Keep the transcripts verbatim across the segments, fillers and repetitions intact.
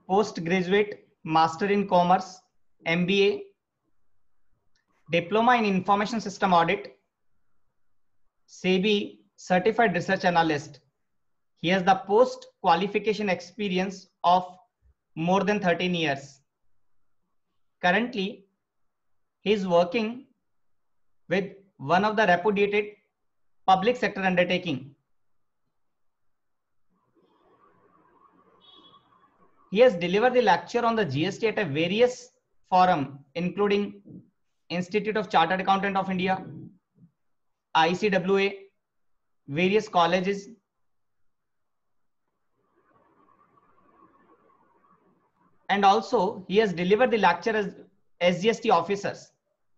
postgraduate, Master in Commerce, M B A, Diploma in Information System Audit, SEBI Certified Research Analyst. He has the post qualification experience of more than thirteen years. Currently, he is working with one of the reputed public sector undertaking. He has delivered the lecture on the G S T at a various forum, including Institute of Chartered Accountant of India, I C W A, various colleges, and also he has delivered the lecture as S G S T officers.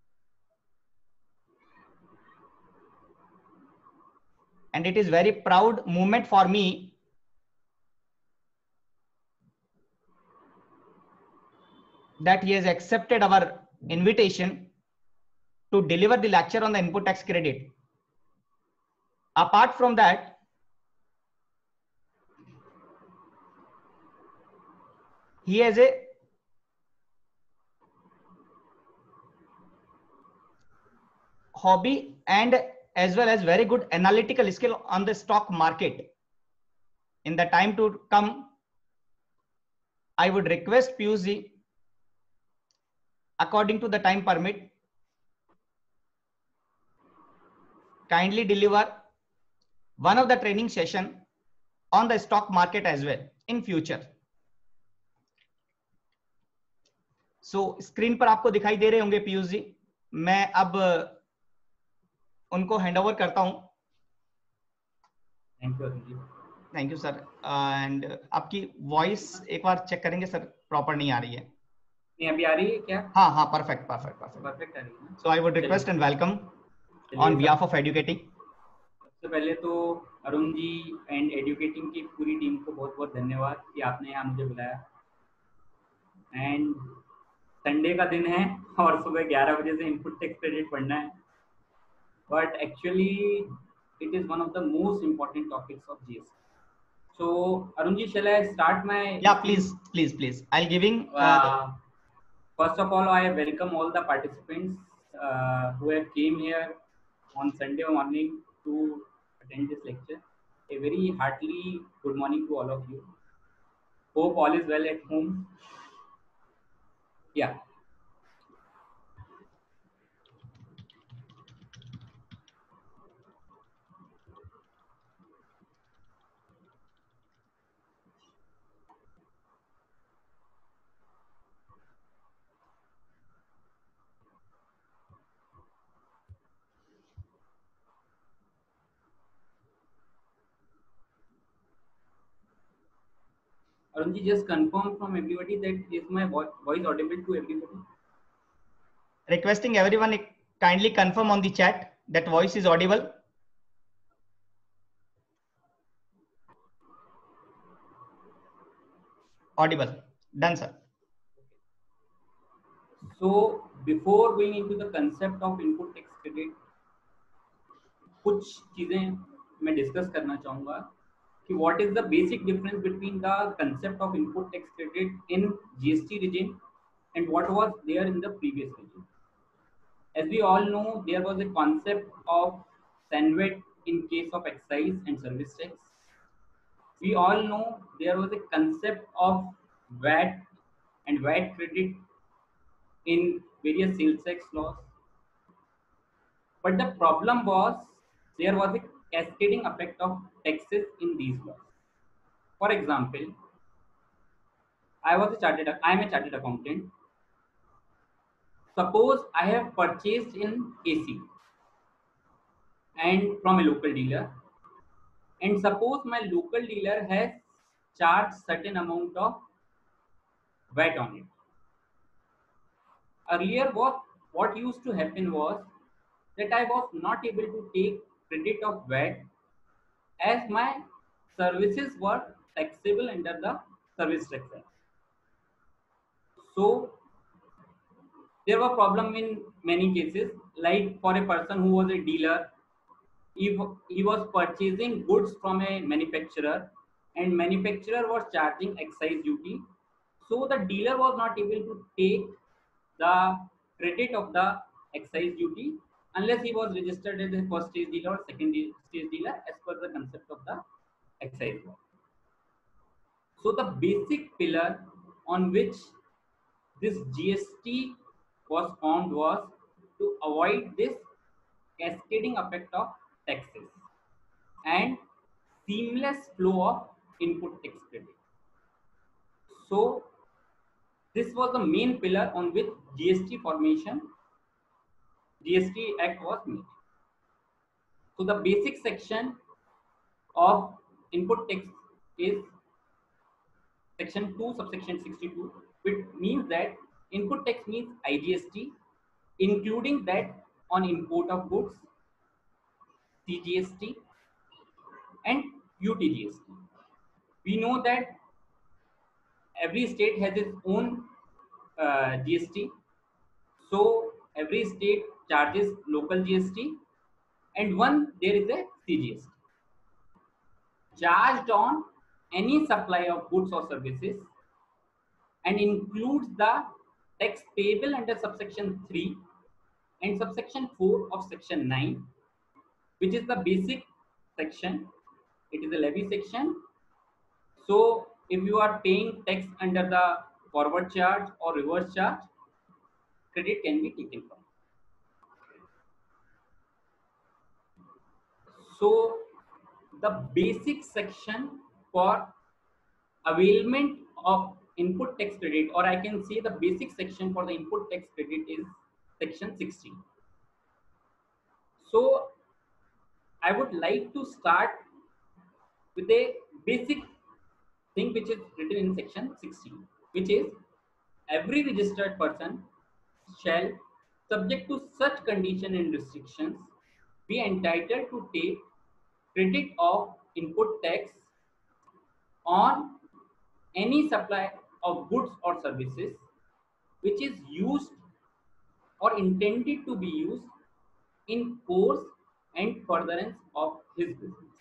And it is very proud moment for me that he has accepted our invitation to deliver the lecture on the input tax credit. Apart from that, he has a hobby and as well as very good analytical skill on the stock market. In the time to come, I would request Piyush ji, according to the time permit, kindly deliver one of the training session on the stock market as well in future. So screen पर आपको दिखाई दे रहे होंगे पीयूष जी. मैं अब उनको handover करता हूं. Thank you thank you sir. And आपकी वॉइस एक बार चेक करेंगे सर, प्रॉपर नहीं आ रही है. नहीं अभी आ रही है क्या? हाँ हाँ परफेक्ट परफेक्ट परफेक्ट परफेक्ट आ रही है. So I would request and welcome on behalf of educating. सबसे पहले तो अरुण जी एंड एडुकेटिंग की पूरी टीम को बहुत बहुत धन्यवाद कि आपने यहाँ मुझे बुलाया. एंड संडे का दिन है और सुबह ग्यारह बजे से इनपुट टैक्स क्रेडिट पढ़ना है. But actually it is one of the most important topics of G S T. So Arun ji, shall I start my? Yeah, please, please, please. I'll giving. Uh, uh, first of all, I welcome all the participants uh, who have came here on Sunday morning to attend this lecture. A very heartily good morning to all of you. Hope all is well at home. Yeah. Arun ji, just confirm from everybody that is my voice audible to everybody? Requesting everyone kindly confirm on the chat that voice is audible. Audible. Done, sir. So before going into the concept of input tax credit, कुछ चीजें मैं discuss करना चाहूँगा कि what is the basic difference between the concept of input tax credit in G S T regime and what was there in the previous regime. As we all know, there was a concept of Sanvet in case of excise and service tax. We all know there was a concept of V A T and V A T credit in various sales tax laws. But the problem was there was a cascading effect of taxes in these laws. For example, I was a chartered I am a chartered accountant. Suppose I have purchased in A C and from a local dealer, and suppose my local dealer has charged certain amount of V A T on it. Earlier, what what used to happen was that I was not able to take credit of V A T as my services were taxable under the Service Tax Act. So there were problem in many cases, like for a person who was a dealer, if he was purchasing goods from a manufacturer and manufacturer was charging excise duty, So the dealer was not able to take the credit of the excise duty unless he was registered as a first stage dealer or second stage dealer as per the concept of the excise law. So the basic pillar on which this G S T was formed was to avoid this cascading effect of taxes and seamless flow of input tax credit. So this was the main pillar on which G S T formation, G S T Act was made. So the basic section of input tax is section two, subsection sixty-two, which means that input tax means I G S T, including that on import of goods, C G S T, and U T G S T. We know that every state has its own uh, G S T. So every state charges local G S T, and one there is a C G S T charged on any supply of goods or services, and includes the tax payable under subsection three and subsection four of section nine, which is the basic section. It is a levy section. So if you are paying tax under the forward charge or reverse charge, credit can be taken from. So the basic section for availment of input tax credit, or I can say the basic section for the input tax credit, is section sixteen. So I would like to start with a basic thing which is written in section sixteen, which is every registered person shall, subject to such condition and restrictions, be entitled to take credit of input tax on any supply of goods or services which is used or intended to be used in course and furtherance of his business.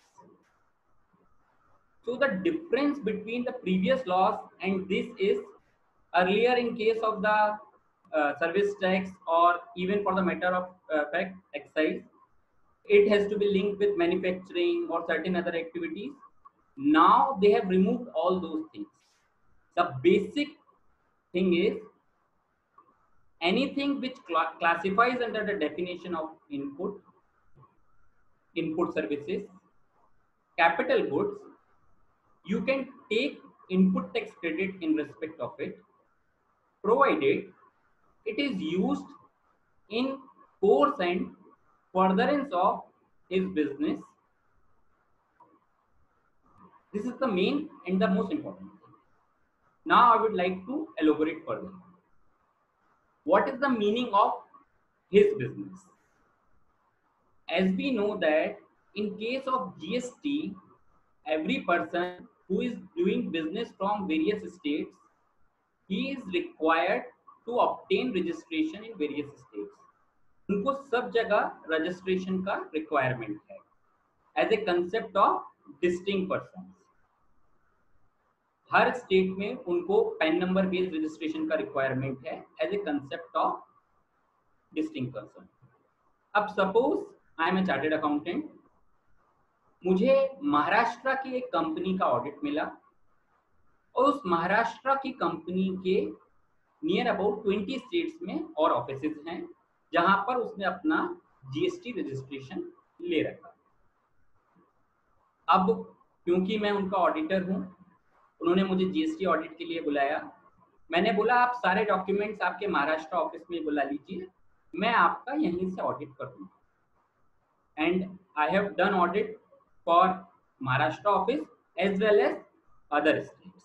So the difference between the previous laws and this is, earlier in case of the uh, service tax, or even for the matter of uh, fact excise, it has to be linked with manufacturing or certain other activities. Now they have removed all those things. The basic thing is anything which cl- classifies under the definition of input, input services, capital goods, you can take input tax credit in respect of it, provided it is used in course and furtherance of his business. This is the main and the most important thing. Now I would like to elaborate further. What is the meaning of his business? As we know that in case of G S T, every person who is doing business from various states, he is required to obtain registration in various states. उनको सब जगह registration का requirement है as a concept of distinct persons. हर state में उनको PAN number based registration का requirement है as a concept of distinct person. अब suppose I am a chartered accountant, मुझे महाराष्ट्र की एक कंपनी का ऑडिट मिला और उस महाराष्ट्र की कंपनी के नियर अबाउट ट्वेंटी स्टेट्स में और ऑफिसेज हैं जहां पर उसने अपना जीएसटी रजिस्ट्रेशन ले रखा. अब क्योंकि मैं उनका ऑडिटर हूं, उन्होंने मुझे जीएसटी ऑडिट के लिए बुलाया. मैंने बोला आप सारे डॉक्यूमेंट्स आपके महाराष्ट्र ऑफिस में बुला लीजिए, मैं आपका यहीं से ऑडिट कर दूंगा. And I have done audit for Maharashtra office as well as other states.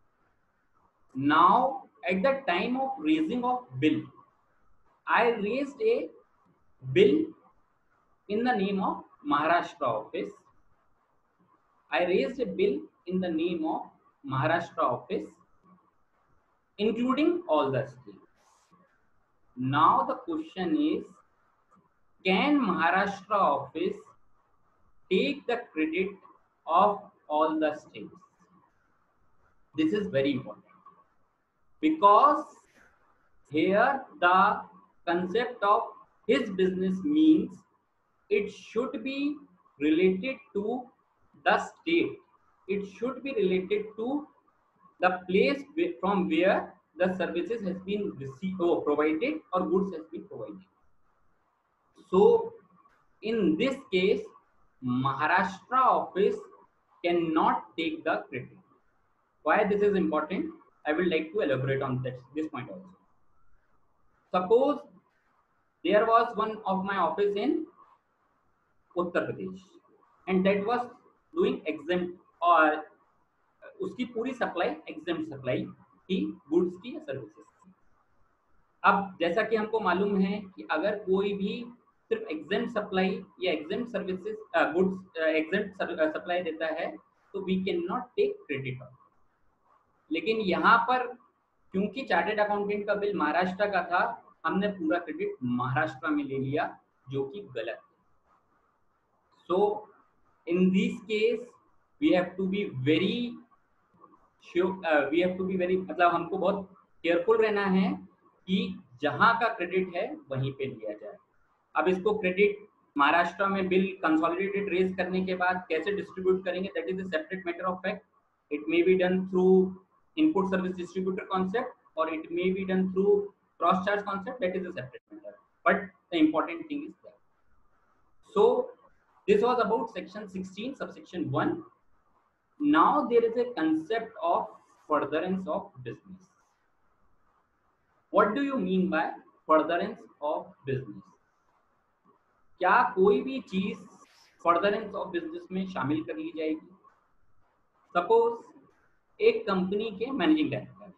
Now at the time of raising of bill, I raised a bill in the name of Maharashtra office. I raised a bill in the name of Maharashtra office, including all the states. Now the question is, can Maharashtra office take the credit of all the states? This is very important. because here the concept of his business means it should be related to the state. It should be related to the place from where the services has been received or provided or goods has been provided. So in this case, Maharashtra office cannot take the credit. Why this is important? I will like to elaborate on that, this point also. Suppose there was one of my office in Uttar Pradesh and that was doing exempt और उसकी पूरी supply exempt supply की goods की या services की। अब जैसा कि हमको मालूम है कि अगर कोई भी सिर्फ exempt सप्लाई या exempt services goods exempt supply देता है तो we can not take credit of. लेकिन यहाँ पर क्योंकि चार्टेड अकाउंटेंट का बिल महाराष्ट्र का था, हमने पूरा क्रेडिट महाराष्ट्र में ले लिया, जो कि गलत है। So in this case we have to be very sure, we have to be very मतलब हमको बहुत केयरफुल रहना है कि जहां का क्रेडिट है वहीं पे लिया जाए। अब इसको क्रेडिट महाराष्ट्र में बिल कंसोलिडेटेड रेज करने के बाद कैसे डिस्ट्रीब्यूट करेंगे, that is a separate matter of fact. It may be done through input service distributor concept और it may be done through cross charge concept, that is a separate matter, but the important thing is that. So this was about section sixteen subsection one. Now there is a concept of furtherance of business. What do you mean by furtherance of business? क्या कोई भी चीज furtherance of business में शामिल कर ली जाएगी? Suppose एक company के मैनेजिंग डायरेक्टर,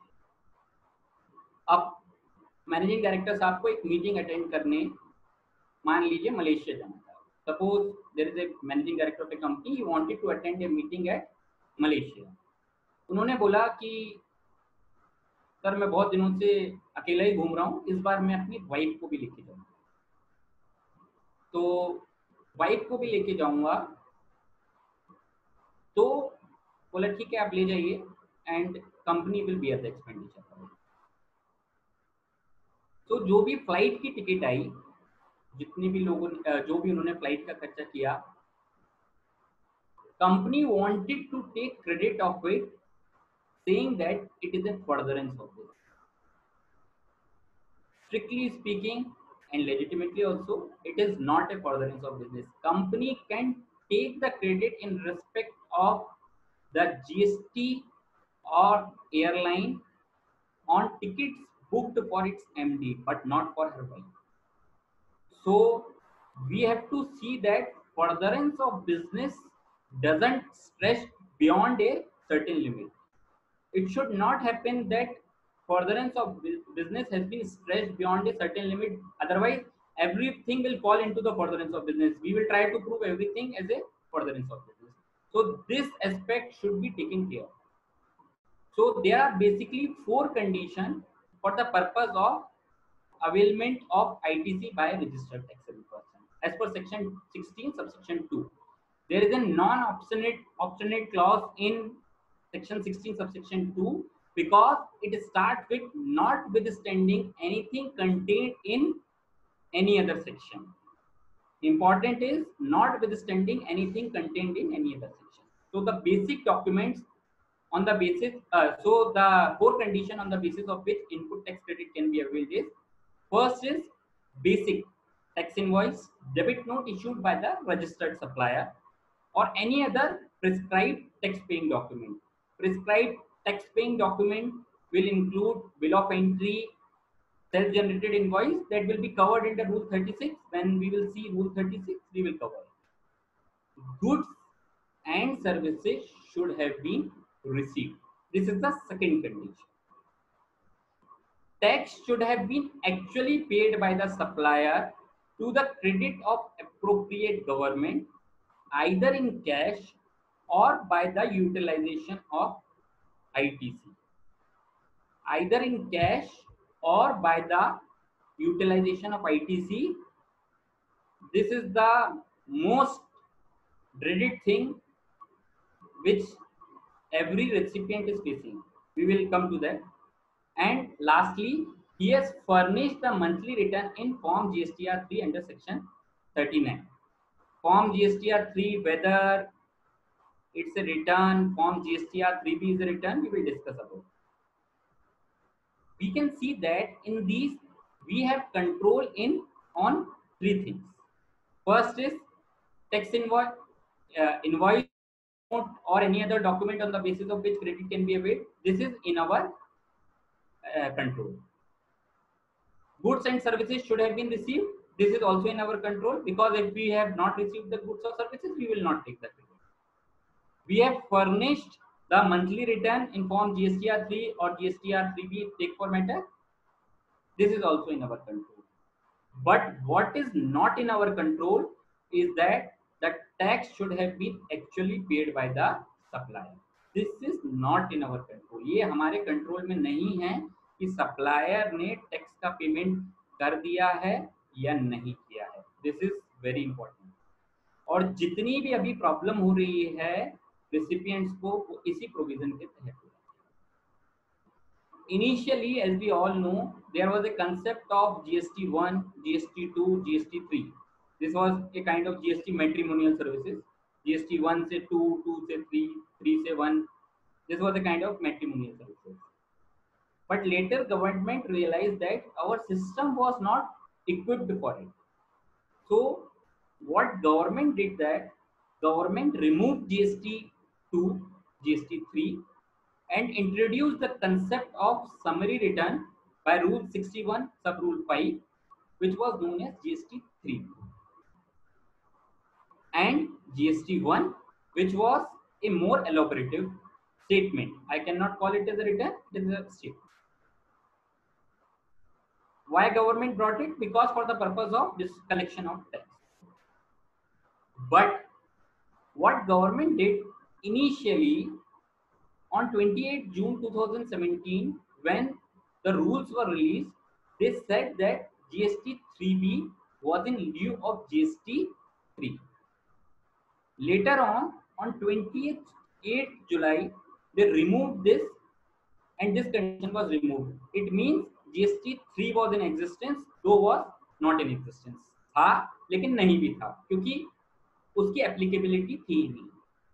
अब मैनेजिंग डायरेक्टर साहब को एक मीटिंग अटेंड करने मान लीजिए मलेशिया जाना था। Suppose there is a managing director of a company, he wanted to attend a meeting at Malaysia. उन्होंने बोला कि सर मैं बहुत दिनों से अकेला ही घूम रहा हूँ, इस बार मैं अपनी वाइफ को भी लेके जाऊंगा। तो वाइफ को भी लेके जाऊंगा, तो बोला ठीक है आप ले जाइए and company will bear the expenditure. तो जो भी फ्लाइट की टिकट आई, जितने भी लोगों ने जो भी उन्होंने फ्लाइट का खर्चा किया, company wanted to take credit of it, saying that it is a furtherance of this. Strictly speaking and legitimately also it is not a furtherance of business. Company can take the credit in respect of the GST और airline on tickets booked for its M D, but not for her wife. So we have to see that furtherance of business doesn't stretch beyond a certain limit. It should not happen that furtherance of business has been stretched beyond a certain limit. Otherwise, everything will fall into the furtherance of business. We will try to prove everything as a furtherance of business. So this aspect should be taken care of. So there are basically four conditions for the purpose of availment of I T C by registered taxable person. As per section sixteen subsection two, there is a non-obstinate obstinate clause in section sixteen subsection two because it starts with notwithstanding anything contained in any other section. Important is notwithstanding anything contained in any other section. So the basic documents on the basis, uh, so the four condition on the basis of which input tax credit can be availed is: first is basic tax invoice, debit note issued by the registered supplier, or any other prescribed tax paying document. Prescribed tax paying document will include bill of entry, self generated invoice, that will be covered under rule thirty-six. When we will see rule thirty-six, we will cover it. Goods and services should have been received. This is the second condition. Tax should have been actually paid by the supplier to the credit of appropriate government, either in cash or by the utilization of I T C. Either in cash or by the utilization of I T C. This is the most dreaded thing which every recipient is facing. We will come to that. And lastly, he has furnished the monthly return in Form G S T R three under section thirty-nine. Form G S T R three, whether it's a return, Form G S T R three B is a return, we will discuss about. We can see that in these we have control in on three things. First is tax invoice, uh, invoice note or any other document on the basis of which credit can be availed. This is in our uh, control. Goods and services should have been received. This is also in our control, because if we have not received the goods or services, we will not take the credit. We have furnished the monthly return in Form G S T R three or G S T R three B, take for matter. This is also in our control. But what is not in our control is that the tax should have been actually paid by the supplier. This is not in our control. ये हमारे control में नहीं है कि supplier ने tax का payment कर दिया है या नहीं किया है. This is very important. और जितनी भी अभी प्रॉब्लम हो रही है रेसिपिएंट्स को, वो इसी प्रोविजन के तहत हो. Initially, as we all know, there was a concept of G S T one, G S T two, G S T three. This was a kind of G S T matrimonial services. G S T one से two, two से three, three से one. This was a kind of matrimonial services. But later, government realized that our system was not equipped for it. So, what government did that? Government removed G S T two, G S T three, and introduced the concept of summary return by Rule sixty-one, Sub Rule five, which was known as G S T three, and G S T one, which was a more elaborative statement. I cannot call it as a return, it is a statement. Why government brought it? Because for the purpose of this collection of tax. But what government did initially, on twenty-eighth June two thousand seventeen, when the rules were released, they said that G S T three B was in lieu of G S T three. Later on, on twenty-eighth July, they removed this, and this condition was removed. It means G S T three was in existence, though was not in existence. था, लेकिन नहीं भी था, क्योंकि उसकी applicability थी नहीं.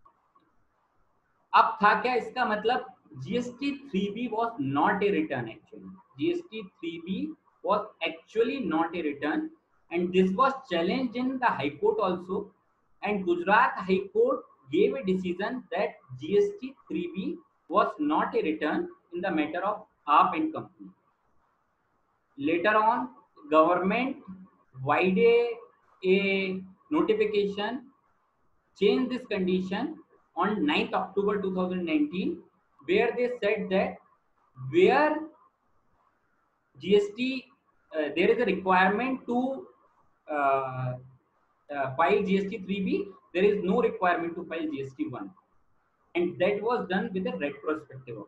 अब था क्या इसका मतलब? G S T three B was not a return actually. G S T three B was actually not a return, and this was challenged in the High Court also. And Gujarat High Court gave a decision that G S T three B was not a return in the matter of Aap and Company. Later on, government wide a, a notification changed this condition on ninth October two thousand nineteen, where they said that where G S T, uh, there is a requirement to uh, uh, file G S T three B, there is no requirement to file G S T one, and that was done with a retrospective.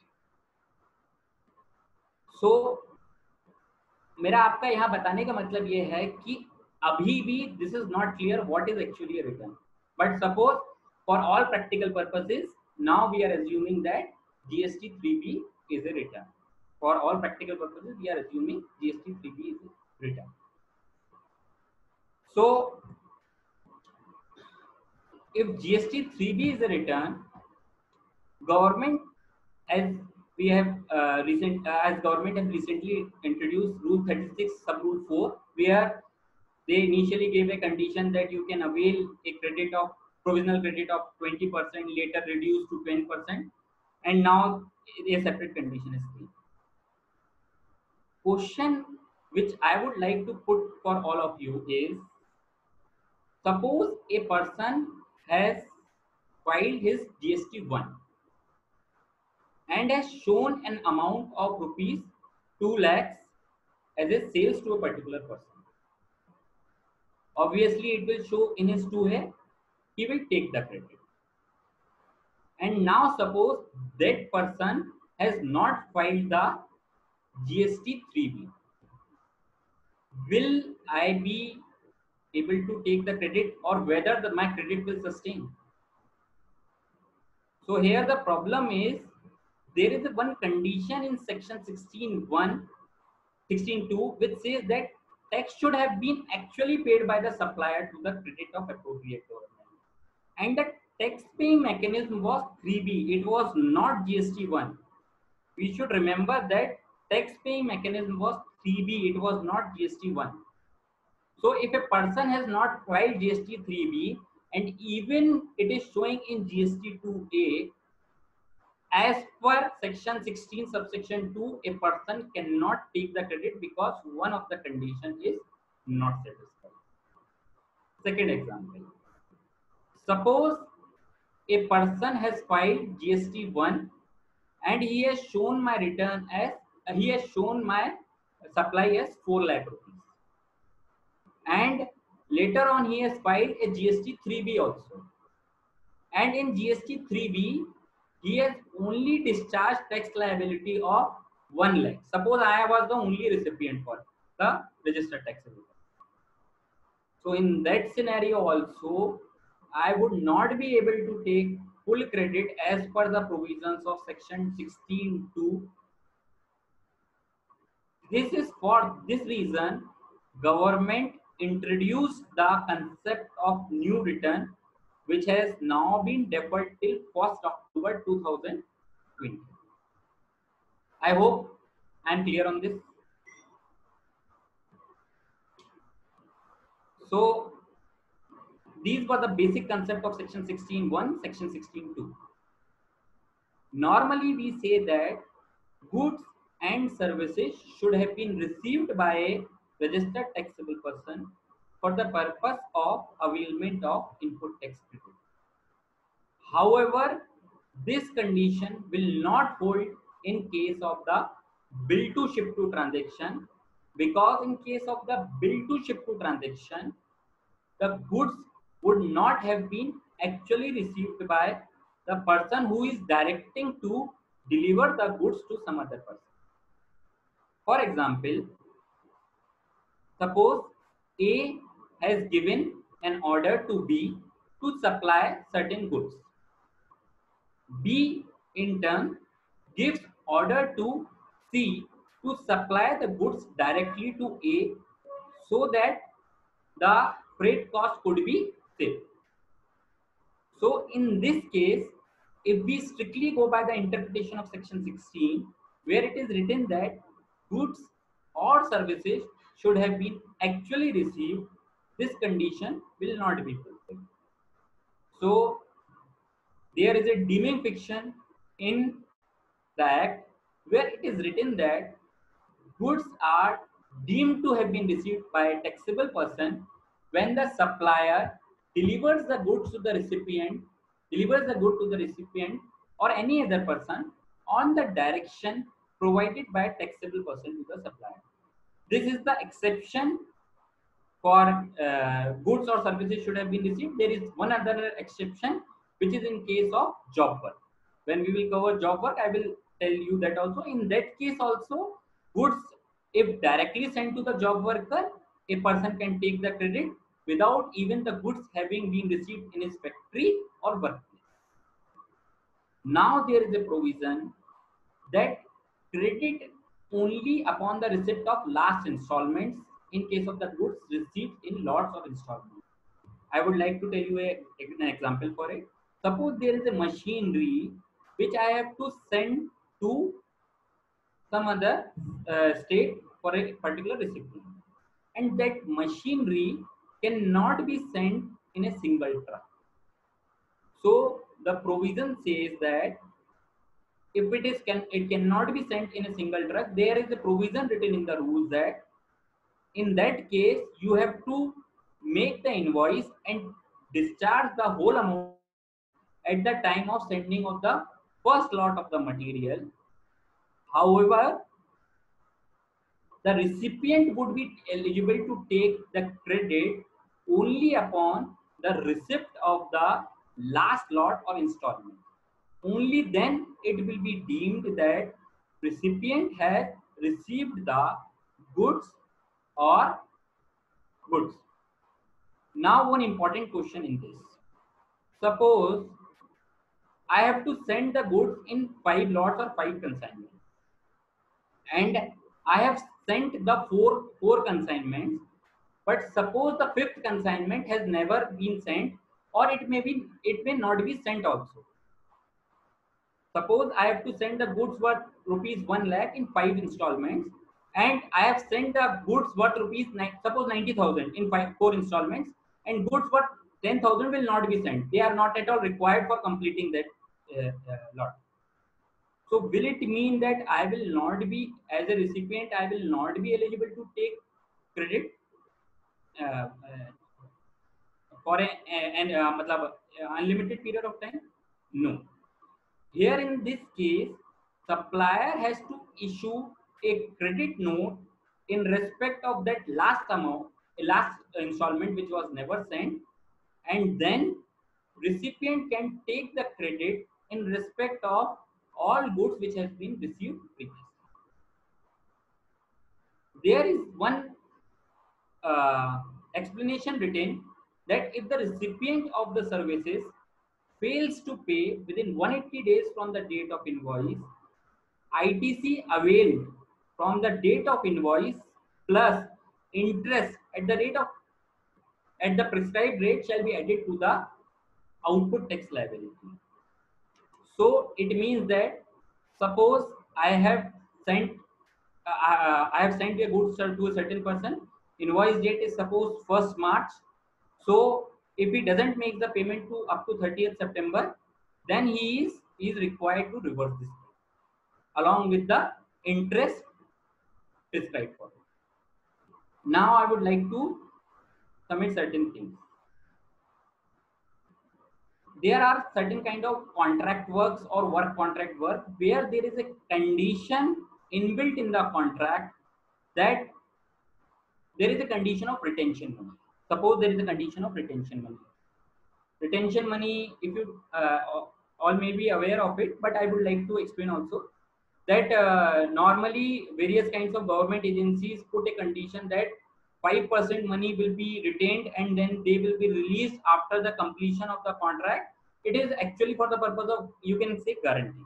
So मेरा आपका यहाँ बताने का मतलब ये है कि अभी भी this is not clear what is actually a return. But suppose for all practical purposes, now we are assuming that G S T three B is a return. For all practical purposes, we are assuming G S T three B is a return. So, if G S T three B is a return, government, as we have uh, recent, uh, as government has recently introduced Rule thirty-six, Sub Rule four, where they initially gave a condition that you can avail a credit of provisional credit of twenty percent, later reduced to ten percent, and now a separate condition is given. Question which I would like to put for all of you is, suppose a person has filed his G S T one and has shown an amount of rupees two lakhs as a sales to a particular person. Obviously, it will show in his two hai, he will take the credit. And now suppose that person has not filed the G S T three B. Will I be able to take the credit, or whether the, my credit will sustain? So here the problem is, there is a one condition in section sixteen one, sixteen two, which says that tax should have been actually paid by the supplier to the credit of appropriate government. And the tax paying mechanism was three B. It was not G S T one. We should remember that tax paying mechanism was three B. It was not G S T one. So if a person has not filed G S T three B and even it is showing in G S T two A, as per section sixteen subsection two, a person cannot take the credit because one of the condition is not satisfied. Second example. Suppose a person has filed G S T one and he has shown my return as, uh, he has shown my supply as four lakh rupees. And later on he has filed a G S T three B also. And in G S T three B, he has only discharged tax liability of one lakh. Suppose I was the only recipient for the registered taxable. So in that scenario also, I would not be able to take full credit as per the provisions of section sixteen two. This is for this reason, government introduced the concept of new return, which has now been deferred till first October two thousand twenty. I hope I am clear on this. So these were the basic concept of section sixteen one, section sixteen two. Normally we say that goods and services should have been received by a registered taxable person for the purpose of availment of input tax credit. However, this condition will not hold in case of the bill to ship to transaction, because in case of the bill to ship to transaction, the goods would not have been actually received by the person who is directing to deliver the goods to some other person. For example, suppose A has given an order to B to supply certain goods. B in turn gives order to C to supply the goods directly to A so that the freight cost could be saved. So in this case, if we strictly go by the interpretation of section sixteen, where it is written that goods or services should have been actually received, this condition will not be fulfilled. So there is a deeming fiction in the act where it is written that goods are deemed to have been received by a taxable person when the supplier delivers the goods to the recipient, delivers the good to the recipient or any other person on the direction provided by a taxable person to the supplier. This is the exception for uh, goods or services should have been received. There is one other exception, which is in case of job work. When we will cover job work, I will tell you that also. In that case also, goods, if directly sent to the job worker, a person can take the credit without even the goods having been received in his factory or workplace. Now there is a provision that credit only upon the receipt of last installments in case of the goods received in lots of installments. I would like to tell you a, an example for it. Suppose there is a machinery which I have to send to some other uh, state for a particular recipient, and that machinery cannot be sent in a single truck. So the provision says that if it is can it cannot be sent in a single truck, there is a provision written in the rules that in that case you have to make the invoice and discharge the whole amount at the time of sending of the first lot of the material. However, the recipient would be eligible to take the credit only upon the receipt of the last lot or installment. Only then it will be deemed that recipient has received the goods or goods. Now one important question in this. Suppose I have to send the goods in five lots or five consignments, and I have sent the four four consignments, but suppose the fifth consignment has never been sent, or it may be it may not be sent also. Suppose I have to send the goods worth rupees one lakh in five installments, and I have sent the goods worth rupees suppose ninety thousand in five four installments, and goods worth ten thousand will not be sent. They are not at all required for completing that uh, uh, lot. So will it mean that I will not be, as a recipient, I will not be eligible to take credit uh, uh, for a, an uh, matlab, uh, unlimited period of time? No. Here in this case, supplier has to issue a credit note in respect of that last amount, last installment which was never sent, and then recipient can take the credit in respect of all goods which has been received previously. There is one uh, explanation written that if the recipient of the services fails to pay within one hundred eighty days from the date of invoice, I T C availed from the date of invoice plus interest at the rate of at the prescribed rate shall be added to the output tax liability. So it means that suppose I have sent uh, I have sent a goods to a certain person. Invoice date is suppose first March. So if he doesn't make the payment to up to thirtieth September, then he is he is required to reverse this along with the interest prescribed for it. Now I would like to submit certain things. There are certain kind of contract works or work contract work where there is a condition inbuilt in the contract that there is a condition of retention money. Suppose there is a condition of retention money. Retention money, if you uh, all may be aware of it, but I would like to explain also that uh, normally various kinds of government agencies put a condition that five percent money will be retained and then they will be released after the completion of the contract. It is actually for the purpose of, you can say, guarantee.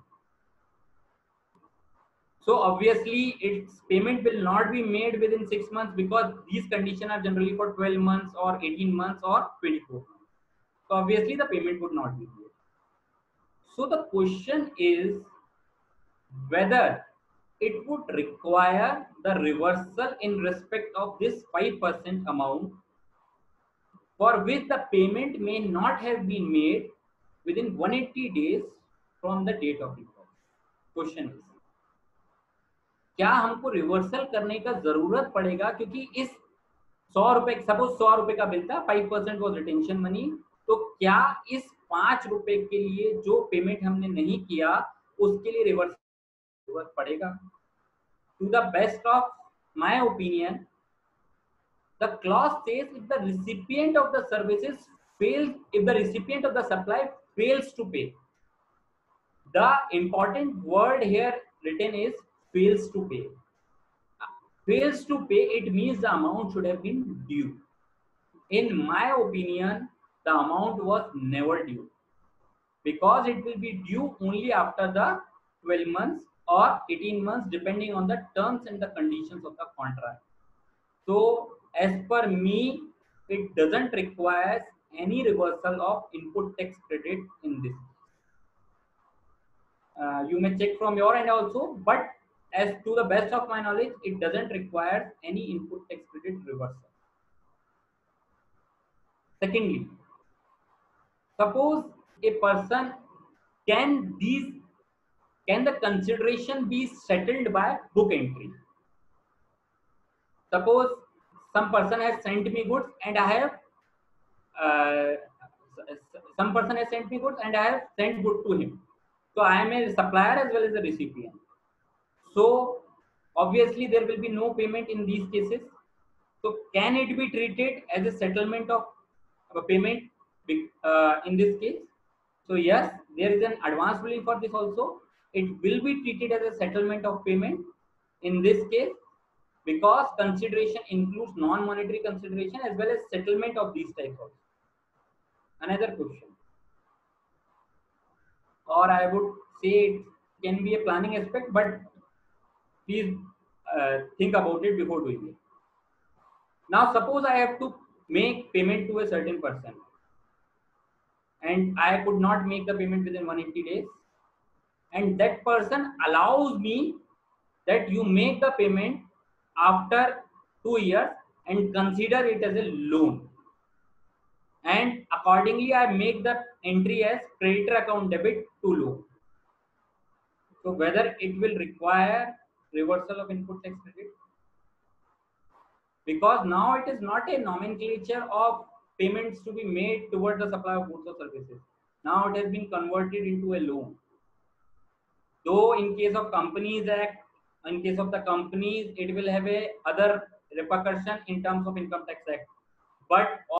So obviously its payment will not be made within six months because these conditions are generally for twelve months or eighteen months or twenty-four months. So obviously the payment would not be made. So the question is whether it would require the reversal in respect of this five percent amount for which the payment may not have been made within one hundred eighty days from the date of invoice. Question is, क्या हमको reversal करने का जरूरत पड़ेगा क्योंकि इस सौ रुपए सपोज सौ रुपए का बिल था, five percent was retention money, तो क्या इस पांच रुपए के लिए जो पेमेंट हमने नहीं किया उसके लिए रिवर्सल जरूरत पड़ेगा? To the best of my opinion, the clause says if the recipient of the services fails, if the recipient of the supply fails to pay. The important word here written is fails to pay. Fails to pay, it means the amount should have been due. In my opinion, the amount was never due because it will be due only after the twelve months or eighteen months depending on the terms and the conditions of the contract. So as per me, it doesn't require any reversal of input tax credit in this. Uh, you may check from your end also, but as to the best of my knowledge, it doesn't require any input tax credit reversal. Secondly, suppose a person, can these can the consideration be settled by book entry? Suppose some person has sent me goods and I have uh, some person has sent me goods and I have sent goods to him. So I am a supplier as well as a recipient. So obviously there will be no payment in these cases. So can it be treated as a settlement of a payment uh, in this case? So yes, there is an advance ruling for this also. It will be treated as a settlement of payment in this case because consideration includes non-monetary consideration as well as settlement of these types of. Another question. or I would say it can be a planning aspect, but please uh, think about it before doing it. Now, suppose I have to make payment to a certain person, and I could not make the payment within one hundred eighty days, and that person allows me that you make the payment after two years and consider it as a loan, and accordingly I make the entry as creditor account debit to loan. So whether it will require reversal of input tax credit, because now it is not a nomenclature of payments to be made towards the supply of goods or services. Now it has been converted into a loan. Though in case of Companies Act, in case of the companies, it will have a other repercussion in terms of Income Tax Act, but